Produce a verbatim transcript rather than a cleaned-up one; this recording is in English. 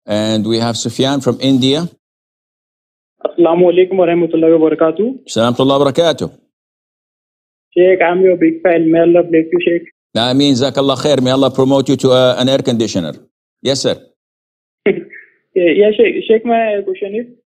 And we have Sufyan from India. Assalamu alaikum wa rahmatullahi wa barakatuh. Salam wa barakatuh. Sheikh, I'm your big fan. May Allah bless you, Sheikh. Ameen, Jazakallah khair. May Allah promote you to a, an air conditioner. Yes, sir. yeah, Sheikh. Sheikh, my question is,